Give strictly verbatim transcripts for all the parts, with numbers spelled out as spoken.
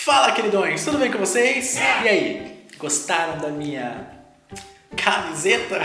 Fala, queridões! Tudo bem com vocês? E aí? Gostaram da minha camiseta?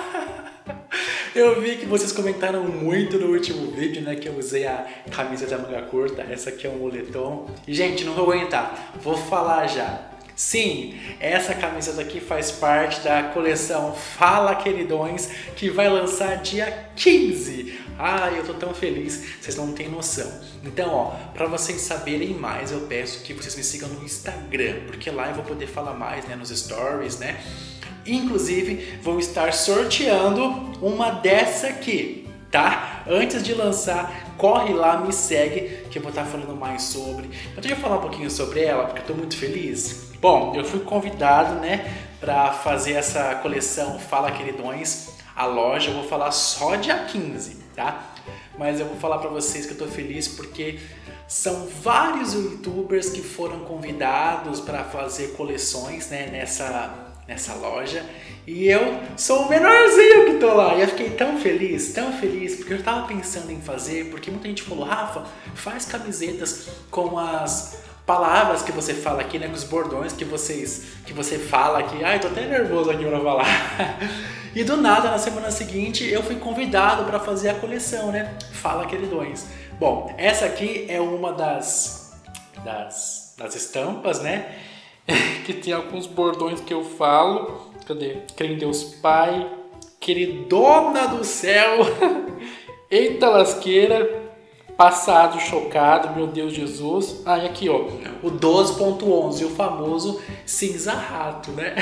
Eu vi que vocês comentaram muito no último vídeo, né? Que eu usei a camiseta manga curta. Essa aqui é um moletom. E, gente, não vou aguentar. Vou falar já. Sim, essa camiseta aqui faz parte da coleção Fala, Queridões, que vai lançar dia quinze. Ai, eu tô tão feliz, vocês não têm noção. Então, ó, pra vocês saberem mais, eu peço que vocês me sigam no Instagram, porque lá eu vou poder falar mais, né, nos stories, né? Inclusive, vou estar sorteando uma dessa aqui, tá? Antes de lançar, corre lá, me segue, que eu vou estar falando mais sobre. Eu tenho que falar um pouquinho sobre ela, porque eu tô muito feliz. Bom, eu fui convidado, né, pra fazer essa coleção Fala, Queridões. A loja eu vou falar só dia quinze, tá? Mas eu vou falar pra vocês que eu tô feliz porque são vários youtubers que foram convidados para fazer coleções, né, nessa, nessa loja. E eu sou o menorzinho que tô lá. E eu fiquei tão feliz, tão feliz, porque eu tava pensando em fazer, porque muita gente falou, Rafa, faz camisetas com as palavras que você fala aqui, né, com os bordões que vocês que você fala aqui. Ai, tô até nervoso aqui pra falar. E do nada, na semana seguinte, eu fui convidado para fazer a coleção, né? Fala, Queridões. Bom, essa aqui é uma das, das, das estampas, né? Que tem alguns bordões que eu falo. Cadê? Crê em Deus Pai, queridona do céu, eita lasqueira, passado chocado, meu Deus Jesus. Ah, e aqui, ó, o doze ponto onze, o famoso cinza rato, né?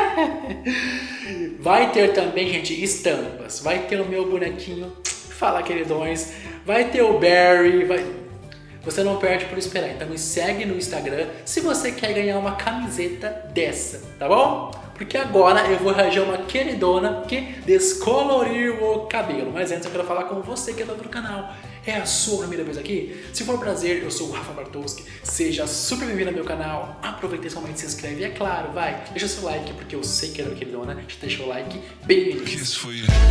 Vai ter também, gente, estampas. Vai ter o meu bonequinho, Fala, Queridões. Vai ter o Barry, vai... Você não perde por esperar. Então me segue no Instagram se você quer ganhar uma camiseta dessa, tá bom? Porque agora eu vou arranjar uma queridona que descolorir o cabelo. Mas antes eu quero falar com você que é novo no canal. É a sua primeira vez aqui? Se for um prazer, eu sou o Rafa Bartowski. Seja super bem-vindo ao meu canal. Aproveita esse momento e se inscreve. E é claro, vai, deixa o seu like, porque eu sei que é uma queridona. Deixa o like bem no início.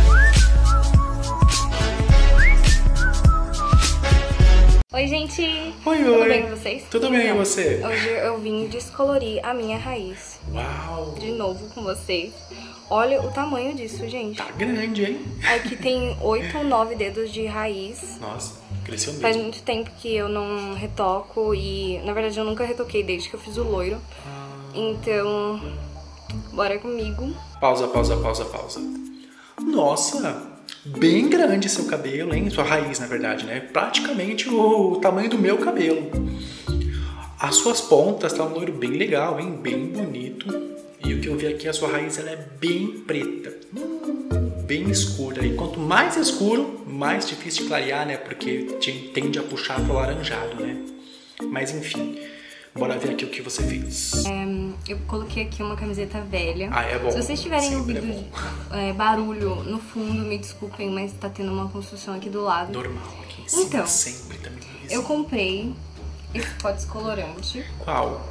Oi, gente! Oi, Tudo oi! bem com vocês? Tudo bem, e então, você? Hoje eu vim descolorir a minha raiz. Uau! De novo com vocês. Olha o tamanho disso, gente. Tá grande, hein? Aqui tem oito ou nove dedos de raiz. Nossa, cresceu mesmo. Faz muito tempo que eu não retoco e, na verdade, eu nunca retoquei desde que eu fiz o loiro. Ah. Então, bora comigo. Pausa, pausa, pausa, pausa. Nossa! Bem grande seu cabelo, hein? Sua raiz, na verdade, né? Praticamente o tamanho do meu cabelo. As suas pontas tá um loiro bem legal, hein? Bem bonito. E o que eu vi aqui, a sua raiz ela é bem preta. Bem escura. E quanto mais escuro, mais difícil de clarear, né? Porque tende a puxar pro laranjado, né? Mas enfim, bora ver aqui o que você fez. É, eu coloquei aqui uma camiseta velha. Ah, é bom. Se vocês tiverem Sempre ouvido é é, barulho no fundo, me desculpem, mas tá tendo uma construção aqui do lado. Normal, aqui em cima então, sempre também. Eu comprei esse pó descolorante. Qual?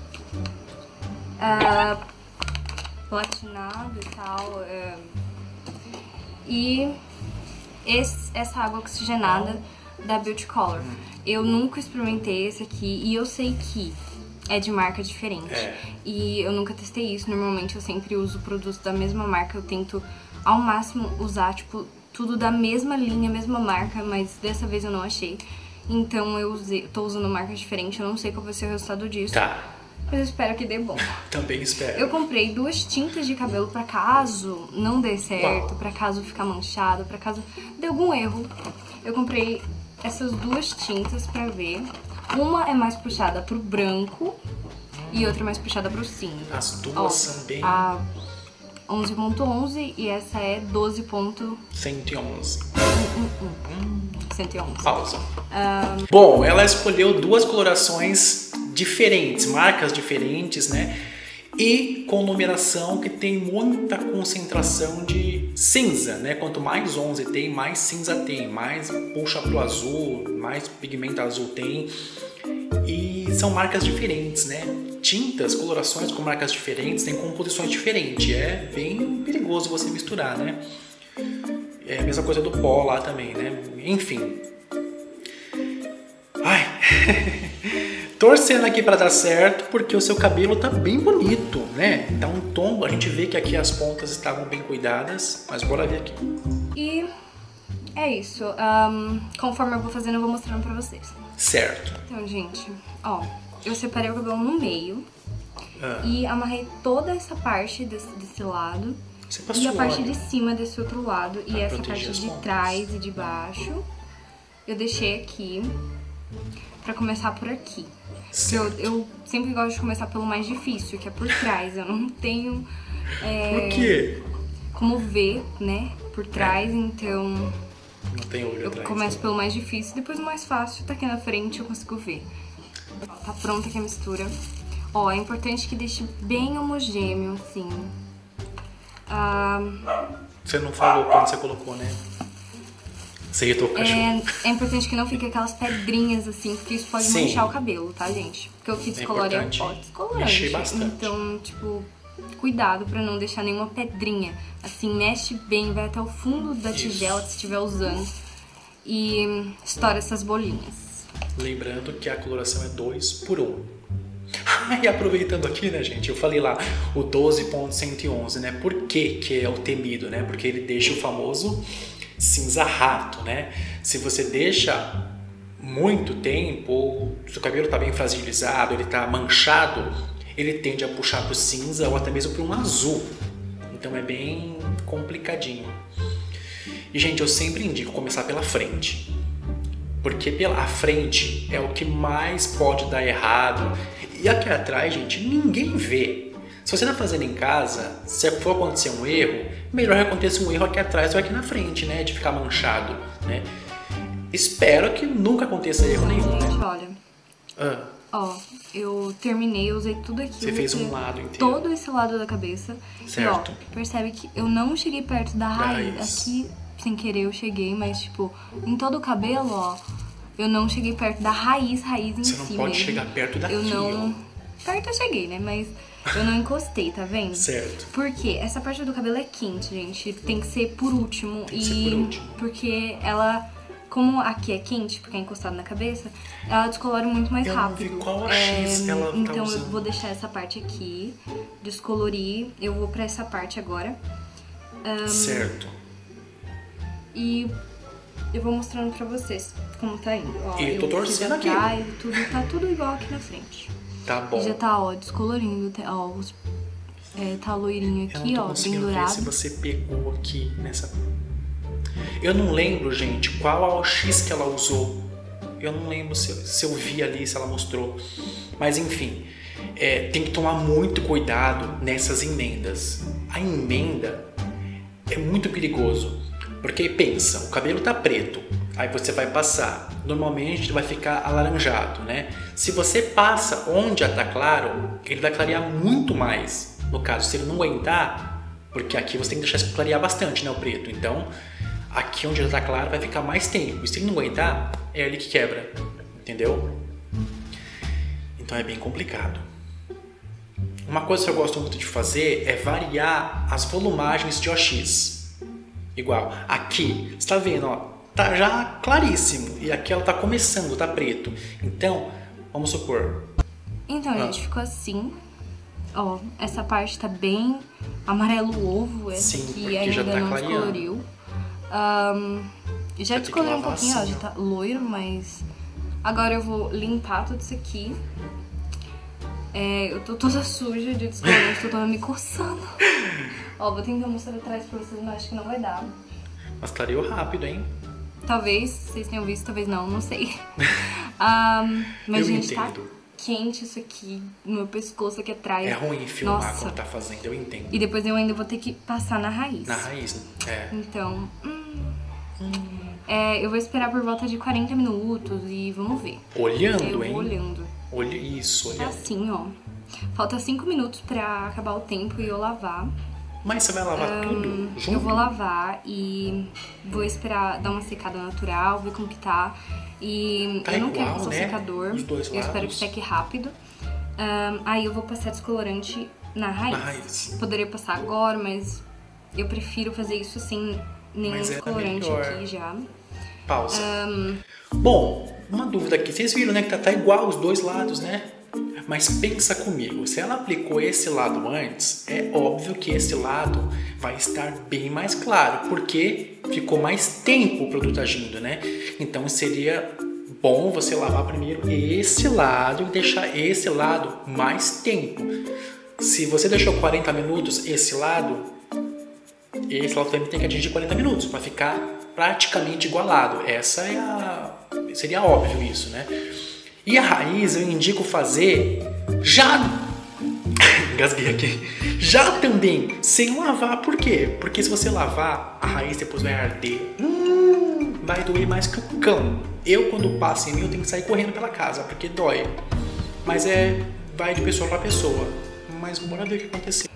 Uh, platinado e tal. Uh, e esse, essa água oxigenada da Beauty Color. Hum. Eu nunca experimentei esse aqui e eu sei que é de marca diferente. É. E eu nunca testei isso. Normalmente eu sempre uso produtos da mesma marca. Eu tento ao máximo usar, tipo, tudo da mesma linha, mesma marca, mas dessa vez eu não achei. Então eu usei, tô usando marca diferente. Eu não sei qual vai ser o resultado disso. Tá. Mas eu espero que dê bom. Também espero. Eu comprei duas tintas de cabelo pra caso não dê certo, pra caso ficar manchado, pra caso dê algum erro. Eu comprei essas duas tintas pra ver. Uma é mais puxada pro branco e outra é mais puxada pro cinza. As duas Ó, são bem... A onze ponto onze e essa é doze ponto cento e onze. cento e onze. Pausa. Um... Bom, ela escolheu duas colorações diferentes, marcas diferentes, né? E com numeração que tem muita concentração de cinza, né? Quanto mais onze tem, mais cinza tem, mais puxa pro azul, mais pigmento azul tem. E são marcas diferentes, né? Tintas, colorações com marcas diferentes, têm composições diferentes. É bem perigoso você misturar, né? É a mesma coisa do pó lá também, né? Enfim. Ai... Torcendo aqui pra dar certo, porque o seu cabelo tá bem bonito, né? Tá um tom, a gente vê que aqui as pontas estavam bem cuidadas, mas bora ver aqui. E é isso. Um, conforme eu vou fazendo, eu vou mostrando pra vocês. Certo. Então, gente, ó, eu separei o cabelo no meio Ah. e amarrei toda essa parte desse, desse lado. Você passou E a parte óleo. de cima desse outro lado. E Pra essa proteger parte as de pontas. trás e de baixo eu deixei aqui pra começar por aqui. Eu, eu sempre gosto de começar pelo mais difícil, que é por trás. Eu não tenho é, Por quê? como ver, né, por trás, então Não tem olho eu atrás. começo pelo mais difícil, depois o mais fácil tá aqui na frente, eu consigo ver. Ó, tá pronta aqui a mistura. Ó, é importante que deixe bem homogêneo, assim. Ah, Você não falou quando você colocou, né? Você irritou o cachorro. é, é importante que não fique aquelas pedrinhas, assim, porque isso pode Sim. manchar o cabelo, tá, gente? Porque o que descolore é o importante pó descolorante. mexer bastante. Então, tipo, cuidado pra não deixar nenhuma pedrinha. Assim, mexe bem, vai até o fundo da Isso. tigela se estiver usando. E hum, estoura essas bolinhas. Lembrando que a coloração é dois por um. E aproveitando aqui, né, gente, eu falei lá o doze ponto cento e onze, né? Por que que é o temido, né? Porque ele deixa o famoso cinza rato, né? Se você deixa muito tempo, ou seu cabelo tá bem fragilizado, ele tá manchado, ele tende a puxar pro cinza ou até mesmo para um azul. Então é bem complicadinho. E, gente, eu sempre indico começar pela frente. Porque pela frente é o que mais pode dar errado. E aqui atrás, gente, ninguém vê. Se você está fazendo em casa, se for acontecer um erro, melhor que aconteça um erro aqui atrás ou aqui na frente, né? De ficar manchado, né? Espero que nunca aconteça erro Então, nenhum, gente, né? olha. Ah, Ó, eu terminei, eu usei tudo aqui. você eu fez usei um lado inteiro. todo esse lado da cabeça. Certo. E ó, percebe que eu não cheguei perto da raiz. raiz. Aqui, sem querer, eu cheguei, mas tipo, em todo o cabelo, ó, eu não cheguei perto da raiz, raiz em Você si não pode mesmo. chegar perto daqui, Eu não... Perto eu cheguei, né? Mas eu não encostei, tá vendo? Certo. Por quê? Essa parte do cabelo é quente, gente. Tem que ser por último. Tem que e ser por último. Porque ela... Como aqui é quente, porque é encostado na cabeça, ela descolore muito mais Eu não rápido. vi qual a X ela tá Então eu usando. vou deixar essa parte aqui, descolorir. Eu vou pra essa parte agora. Certo. E eu vou mostrando pra vocês como tá indo. Ó, E eu tô eu fiz torcendo aqui. atrás, tudo, tá tudo igual aqui na frente. Tá bom. E já tá, ó, descolorindo. tá- Ó, os, é, tá loirinho Eu aqui, não tô ó, bem conseguindo ver dourado. se você pegou aqui nessa... Eu não lembro, gente, qual a O X que ela usou. Eu não lembro se, se eu vi ali, se ela mostrou. Mas enfim, é, tem que tomar muito cuidado nessas emendas. A emenda é muito perigoso. Porque pensa, o cabelo tá preto, aí você vai passar. Normalmente vai ficar alaranjado, né? Se você passa onde já tá claro, ele vai clarear muito mais. No caso, se ele não aguentar, porque aqui você tem que deixar clarear bastante, né, o preto. Então, aqui onde já tá claro vai ficar mais tempo. E se ele não aguentar, é ali que quebra, entendeu? Então é bem complicado. Uma coisa que eu gosto muito de fazer é variar as volumagens de O X. Igual, aqui, você tá vendo, ó, tá já claríssimo. E aqui ela tá começando, tá preto. Então, vamos supor. Então, Ah. gente, ficou assim. Ó, essa parte tá bem amarelo ovo, essa Sim, aqui porque ainda já tá não clareando. descoloriu. Ahn, já Vai ter que descoloriu um lavar pouquinho, ó, assim, já ó. tá loiro, mas agora eu vou limpar tudo isso aqui. É, eu tô toda suja de descolorante, tô toda me coçando. Ó, vou tentar mostrar atrás pra vocês, mas acho que não vai dar. Mas clareou rápido, hein? Talvez vocês tenham visto, talvez não, não sei. Ahn, mas, Eu gente, tá entendo. quente isso aqui no meu pescoço aqui atrás. É ruim filmar Nossa. quando tá fazendo, eu entendo. E depois eu ainda vou ter que passar na raiz. Na raiz, é. Então, hum, é, eu vou esperar por volta de quarenta minutos e vamos ver. Olhando, Eu hein? vou olhando. Olha isso, olhando. Assim, ó. Falta cinco minutos pra acabar o tempo e eu lavar. Mas você vai lavar tudo junto? Eu vou lavar e vou esperar dar uma secada natural, ver como que tá. E Tá eu não igual, quero passar o né? secador. Os dois Eu espero que lados. seque rápido. Ahn, aí eu vou passar descolorante na raiz. Na raiz. Poderia passar agora, mas eu prefiro fazer isso sem nenhum Mas é descolorante melhor. aqui já. Pausa. Um... Bom, uma dúvida aqui. Vocês viram, né, que tá, tá igual os dois lados, né? Mas pensa comigo, se ela aplicou esse lado antes, é óbvio que esse lado vai estar bem mais claro, porque ficou mais tempo o produto agindo, né? Então seria bom você lavar primeiro esse lado e deixar esse lado mais tempo. Se você deixou quarenta minutos esse lado, esse lado também tem que atingir quarenta minutos para ficar praticamente igualado. Essa é a... seria óbvio isso, né? E a raiz eu indico fazer já... Engasguei aqui. Já também, sem lavar. Por quê? Porque se você lavar, a raiz depois vai arder. Hum, vai doer mais que o cão. Eu, quando passa em mim, eu tenho que sair correndo pela casa, porque dói. Mas é... vai de pessoa para pessoa. Mas bora ver o que aconteceu.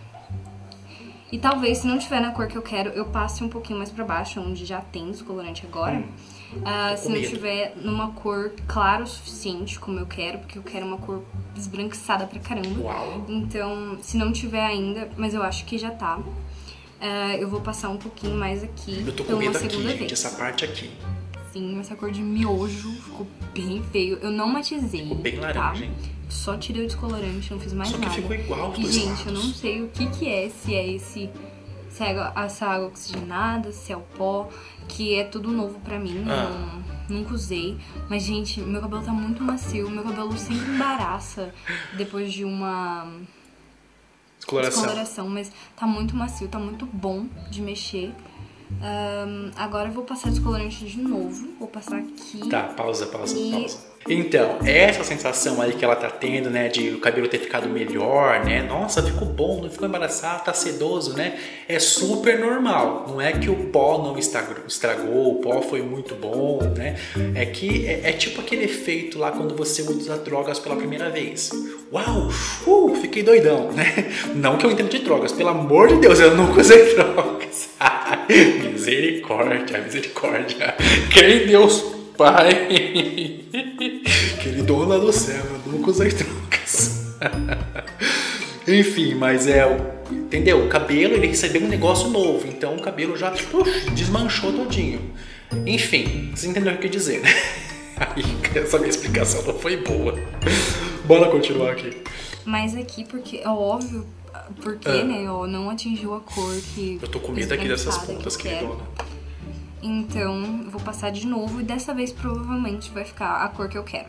E talvez, se não tiver na cor que eu quero, eu passe um pouquinho mais pra baixo, onde já tem descolorante agora. Hum. Uh, se não tiver numa cor clara o suficiente, como eu quero, porque eu quero uma cor esbranquiçada pra caramba. Uau. Então, se não tiver ainda, mas eu acho que já tá, uh, eu vou passar um pouquinho mais aqui. Eu tô com medo aqui, gente, essa parte aqui. Sim, essa cor de miojo ficou bem feio. Eu não matizei, ficou bem laranja, tá? hein? Só tirei o descolorante, não fiz mais Só que nada. ficou igual os e, dois gente, lados. eu não sei o que que é, se é esse... se é essa água oxigenada, se é o pó, que é tudo novo pra mim, ah. não, nunca usei. Mas, gente, meu cabelo tá muito macio, meu cabelo sempre embaraça depois de uma descoloração. descoloração, mas tá muito macio, tá muito bom de mexer. Um, agora eu vou passar descolorante de novo, vou passar aqui. Tá, pausa, pausa, e... pausa. Então, essa sensação aí que ela tá tendo, né, de o cabelo ter ficado melhor, né, nossa, ficou bom, não ficou embaraçado, tá sedoso, né, é super normal. Não é que o pó não estragou, o pó foi muito bom, né, é que é, é tipo aquele efeito lá quando você usa drogas pela primeira vez. Uau, uh, fiquei doidão, né, não que eu entenda de drogas, pelo amor de Deus, eu nunca usei drogas. Misericórdia, misericórdia, quem Deus Pai, querido lá do céu, eu nunca usei drogas. Enfim, mas é, entendeu? O cabelo, ele recebeu um negócio novo, então o cabelo já uf, desmanchou todinho. Enfim, vocês entenderam o que eu quis dizer, né? Aí, essa minha explicação não foi boa. Bora continuar aqui. Mas aqui, porque é óbvio, porque, ah. né, ó, não atingiu a cor que... Eu tô com medo aqui dessas pontas, queridona. Então, eu vou passar de novo e dessa vez provavelmente vai ficar a cor que eu quero.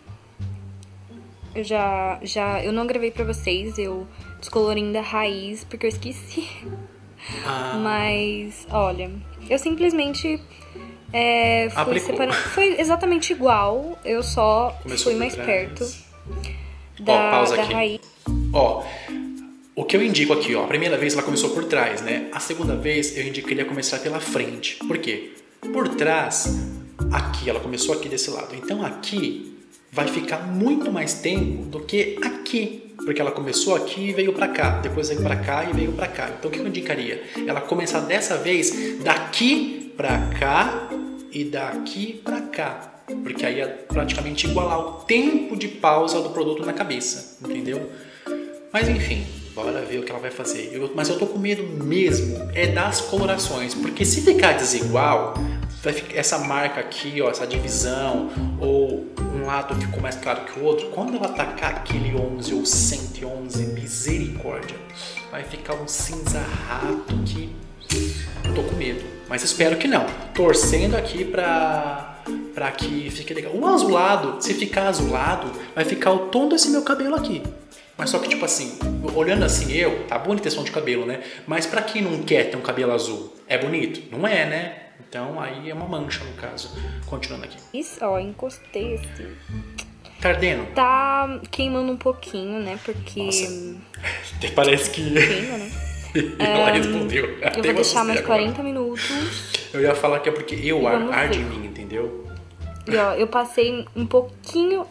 Eu já, já, eu não gravei pra vocês, eu descolorindo a raiz porque eu esqueci. Ah. Mas, olha, eu simplesmente é, fui separando. Foi exatamente igual, eu só Começou fui mais perto da, ó, pausa da aqui. raiz. Ó, o que eu indico aqui, ó, a primeira vez ela começou por trás, né? A segunda vez eu indicaria começar pela frente. Por quê? Por trás, aqui, ela começou aqui desse lado. Então aqui vai ficar muito mais tempo do que aqui. Porque ela começou aqui e veio pra cá. Depois veio pra cá e veio pra cá. Então o que eu indicaria? Ela começar dessa vez daqui pra cá e daqui pra cá. Porque aí é praticamente igualar o tempo de pausa do produto na cabeça. Entendeu? Mas enfim, bora ver o que ela vai fazer. Eu, mas eu tô com medo mesmo é das colorações, porque se ficar desigual, vai ficar essa marca aqui, ó, essa divisão, ou um lado ficou mais claro que o outro, quando ela tacar aquele onze ou cento e onze, misericórdia, vai ficar um cinza rato que eu tô com medo. Mas espero que não. Torcendo aqui pra, pra que fique legal. O azulado, se ficar azulado, vai ficar o tom desse meu cabelo aqui. Mas só que, tipo assim, olhando assim eu, tá bonita esse tom de cabelo, né? Mas pra quem não quer ter um cabelo azul, é bonito? Não é, né? Então aí é uma mancha, no caso. Continuando aqui. Isso, ó, encostei assim. Tá ardendo? Tá queimando um pouquinho, né? Porque... Nossa, parece que... Queima, né? Ela um, respondeu. Eu vou deixar mais quarenta minutos. Eu ia falar que é porque eu ar, arde em mim, entendeu? E ó, eu passei um pouquinho...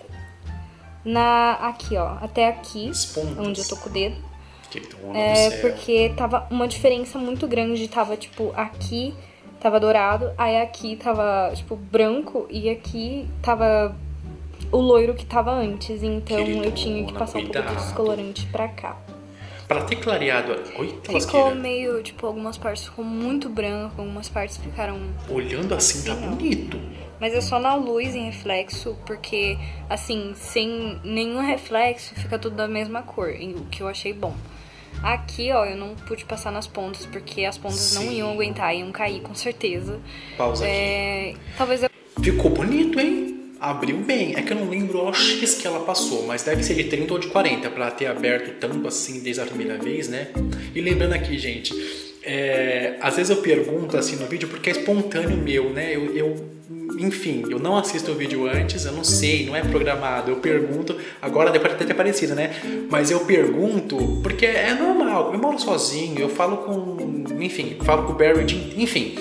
Na, aqui, ó, até aqui, onde eu tô com o dedo. É, porque tava uma diferença muito grande. Tava, tipo, aqui tava dourado, aí aqui tava, tipo, branco e aqui tava o loiro que tava antes. Então eu tinha que passar um pouco de descolorante pra cá. Pra ter clareado... Oi, ficou lasqueira. meio, tipo, algumas partes ficou muito branco, algumas partes ficaram... Olhando assim, tá não. bonito. Mas é só na luz em reflexo, porque, assim, sem nenhum reflexo, fica tudo da mesma cor, o que eu achei bom. Aqui, ó, eu não pude passar nas pontas, porque as pontas Sim. não iam aguentar, iam cair, com certeza. Pausa é... aqui. Talvez eu... Ficou bonito, hein? Abriu bem. É que eu não lembro o X que ela passou, mas deve ser de trinta ou de quarenta, pra ter aberto tanto assim desde a primeira vez, né? E lembrando aqui, gente, é... às vezes eu pergunto assim no vídeo porque é espontâneo meu, né? Eu... eu... Enfim, eu não assisto o vídeo antes, eu não sei, não é programado. Eu pergunto, agora depois de ter aparecido, né? Mas eu pergunto porque é normal. Eu moro sozinho, eu falo com... Enfim, falo com o Barry, enfim...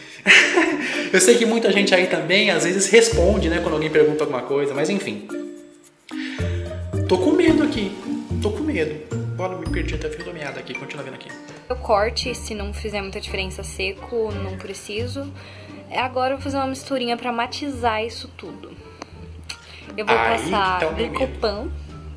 Eu sei que muita gente aí também às vezes responde, né, quando alguém pergunta alguma coisa, mas enfim. Tô com medo aqui, tô com medo. Bora, me perdi até fio da meada aqui, continua vendo aqui. Eu corte, se não fizer muita diferença seco, não preciso. Agora eu vou fazer uma misturinha pra matizar isso tudo. Eu vou aí passar tá Glicopan.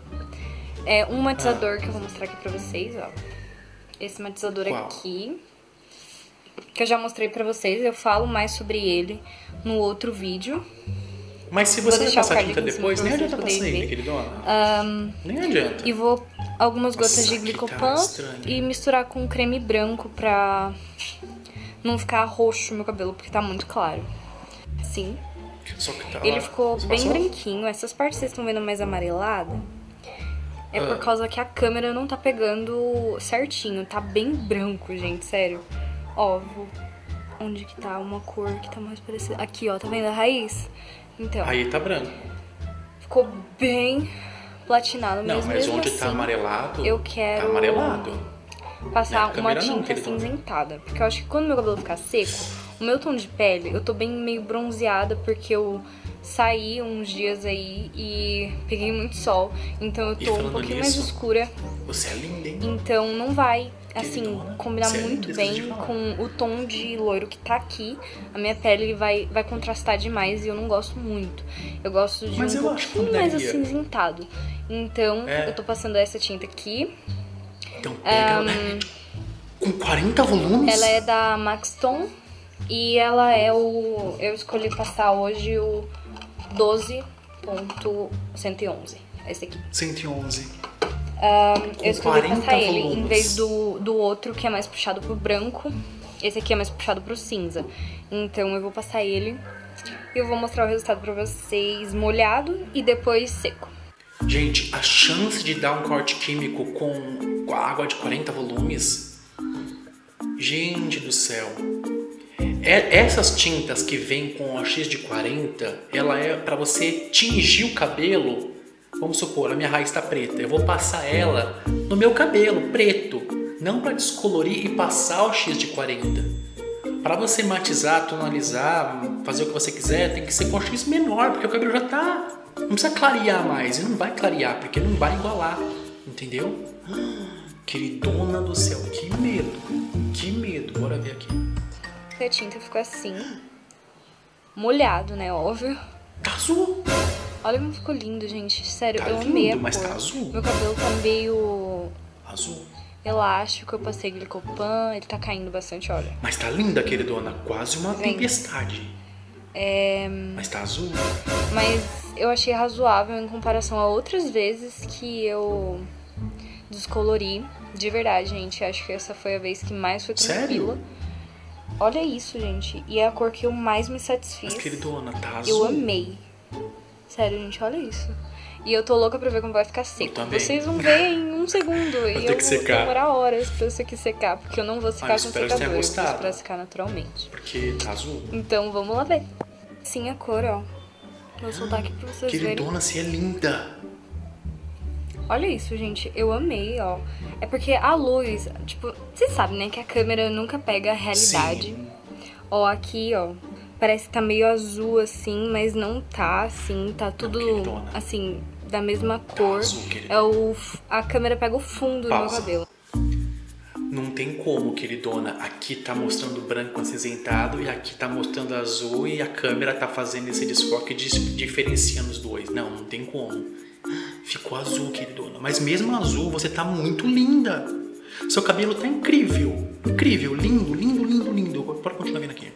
É um matizador ah. que eu vou mostrar aqui pra vocês, ó. Esse matizador Qual? aqui. Que eu já mostrei pra vocês, eu falo mais sobre ele no outro vídeo. Mas se você vai passar tinta depois, nem adianta passar ele, queridona. Um, nem adianta. E vou algumas gotas Nossa, de Glicopan tá e misturar com creme branco pra não ficar roxo o meu cabelo, porque tá muito claro. Assim. Só que tá, ele ficou bem passou? branquinho. Essas partes vocês estão vendo mais amarelada. É ah. por causa que a câmera não tá pegando certinho. Tá bem branco, gente, sério. Ó, vou... onde que tá uma cor que tá mais parecida? Aqui, ó, tá vendo a raiz? Então. Aí tá branco. Ficou bem platinado, não, mas mas mesmo onde assim, tá amarelado, eu quero tá amarelado. passar uma tinta não, acinzentada. Porque eu acho que quando meu cabelo ficar seco, o meu tom de pele, eu tô bem meio bronzeada, porque eu saí uns dias aí e peguei muito sol. Então eu tô um pouquinho nisso, mais escura. Você é linda, hein? Então não vai... assim, combinar Você muito é bem com o tom de loiro que tá aqui. A minha pele vai, vai contrastar demais e eu não gosto muito. Eu gosto de Mas um pouquinho mais acinzentado. Então, é. eu tô passando essa tinta aqui. Então pega um, ela com quarenta volumes? Ela é da Maxton e ela é o... eu escolhi passar hoje o doze ponto cento e onze. Esse aqui. cento e onze. Um, eu escolhi passar ele volumes. em vez do, do outro que é mais puxado pro branco. Esse aqui é mais puxado pro cinza. Então eu vou passar ele e eu vou mostrar o resultado pra vocês molhado e depois seco. Gente, a chance de dar um corte químico com, com a água de quarenta volumes, gente do céu. É, essas tintas que vêm com a X de quarenta, ela é pra você tingir o cabelo. Vamos supor, a minha raiz tá preta, eu vou passar ela no meu cabelo preto, não para descolorir e passar o X de quarenta. Para você matizar, tonalizar, fazer o que você quiser, tem que ser com X menor, porque o cabelo já tá... Não precisa clarear mais, e não vai clarear, porque não vai igualar, entendeu? Queridona do céu, que medo, que medo, bora ver aqui. A tinta ficou assim, molhado, né, óbvio. Tá azul. Olha como ficou lindo, gente. Sério, tá eu lindo, amei a mas cor. Tá azul. Meu cabelo tá meio... azul. Elástico, eu passei Glicopan, ele tá caindo bastante, olha. Mas tá linda, queridona. Quase uma Vem. tempestade. É... Mas tá azul. Mas eu achei razoável em comparação a outras vezes que eu descolori. De verdade, gente. Acho que essa foi a vez que mais foi tranquila. Sério? Olha isso, gente. E é a cor que eu mais me satisfiz. Mas, queridona, tá azul. Eu amei. Sério, gente, olha isso. E eu tô louca pra ver como vai ficar seco. Vocês vão ver em um segundo. E eu vou demorar horas pra isso aqui secar. Porque eu não vou secar ah, com secador. Eu vou esperar secar naturalmente. Porque tá azul. Então, vamos lá ver. Sim, a cor, ó. Vou soltar aqui pra vocês verem. Queridona, você é linda. Olha isso, gente. Eu amei, ó. É porque a luz... Tipo, vocês sabem, né? Que a câmera nunca pega a realidade. Sim. Ó, aqui, ó. Parece que tá meio azul, assim, mas não tá, assim. Tá tudo, não, assim, da mesma cor. Tá azul, é o, a câmera pega o fundo Pausa. do meu cabelo. Não tem como, queridona. Aqui tá mostrando branco acinzentado e aqui tá mostrando azul e a câmera tá fazendo esse desfoque diferenciando os dois. Não, não tem como. Ficou azul, queridona. Mas mesmo azul, você tá muito linda. Seu cabelo tá incrível. Incrível, lindo, lindo, lindo, lindo. Pode continuar vendo aqui.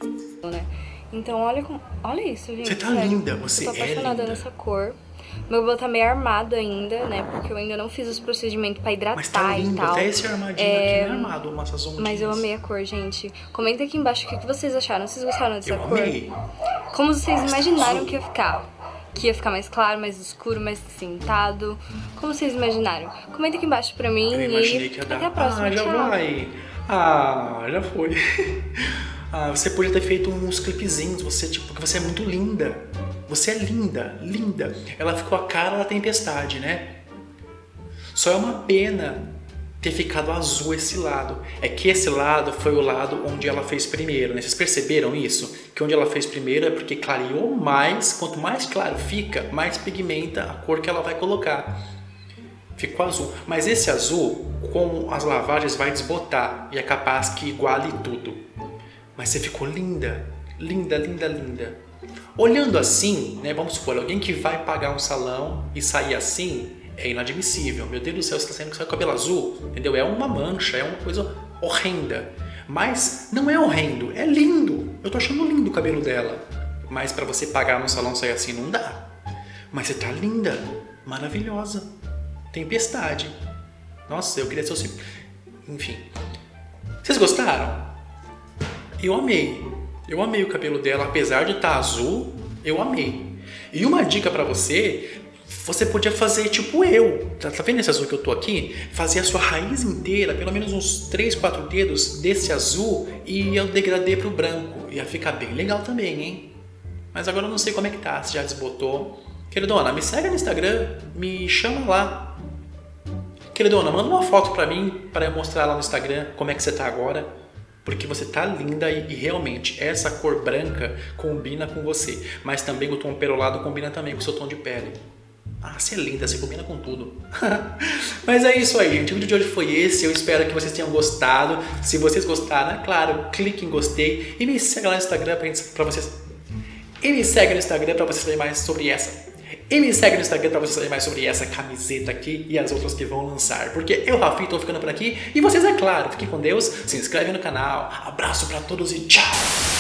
Então olha como... olha isso, gente. Você tá sério. linda, você é linda. Eu tô apaixonada linda. nessa cor. Meu cabelo tá meio armado ainda, né? Porque eu ainda não fiz os procedimentos pra hidratar Mas tá lindo, e tal. até esse armadinho é... aqui não é armado, essas ondinhas. Mas eu amei a cor, gente. Comenta aqui embaixo o que vocês acharam. Vocês gostaram dessa eu cor? Amei. Como vocês Nossa, imaginaram azul. que ia ficar? Que ia ficar mais claro, mais escuro, mais cintado. Como vocês imaginaram? Comenta aqui embaixo pra mim. Eu imaginei e que ia dar. até a próxima. Ah, já Tchau. vai. Ah, já foi. Ah, você podia ter feito uns clipezinhos, você, tipo, porque você é muito linda. Você é linda, linda. Ela ficou a cara da tempestade, né? Só é uma pena ter ficado azul esse lado. É que esse lado foi o lado onde ela fez primeiro, né? Vocês perceberam isso? Que onde ela fez primeiro é porque clareou mais. Quanto mais claro fica, mais pigmenta a cor que ela vai colocar. Ficou azul. Mas esse azul, com as lavagens, vai desbotar. E é capaz que iguale tudo. Mas você ficou linda. Linda, linda, linda. Olhando assim, né? Vamos supor, alguém que vai pagar um salão e sair assim, é inadmissível. Meu Deus do céu, você está saindo com o cabelo azul, entendeu? É uma mancha, é uma coisa horrenda. Mas não é horrendo, é lindo. Eu tô achando lindo o cabelo dela. Mas para você pagar no salão sair assim, não dá. Mas você tá linda, maravilhosa. Tempestade. Nossa, eu queria ser o... Enfim. Vocês gostaram? Eu amei. Eu amei o cabelo dela, apesar de estar azul, eu amei. E uma dica pra você, você podia fazer tipo eu. Tá, tá vendo esse azul que eu tô aqui? Fazer a sua raiz inteira, pelo menos uns três, quatro dedos desse azul e eu degradê pro branco. Ia ficar bem legal também, hein? Mas agora eu não sei como é que tá, se já desbotou. Queridona, me segue no Instagram, me chama lá. Queridona, manda uma foto pra mim, pra eu mostrar lá no Instagram como é que você tá agora. Porque você tá linda e, e realmente essa cor branca combina com você. Mas também o tom perolado combina também com o seu tom de pele. Ah, você é linda, você combina com tudo. Mas é isso aí, gente. O vídeo de hoje foi esse. Eu espero que vocês tenham gostado. Se vocês gostaram, é claro, clique em gostei. E me segue lá no Instagram pra, pra vocês... E me segue no Instagram pra vocês saberem mais sobre essa... E me segue no Instagram pra vocês saberem mais sobre essa camiseta aqui e as outras que vão lançar. Porque eu, Rafinha, tô ficando por aqui. E vocês, é claro, fiquem com Deus, se inscreve no canal. Abraço pra todos e tchau!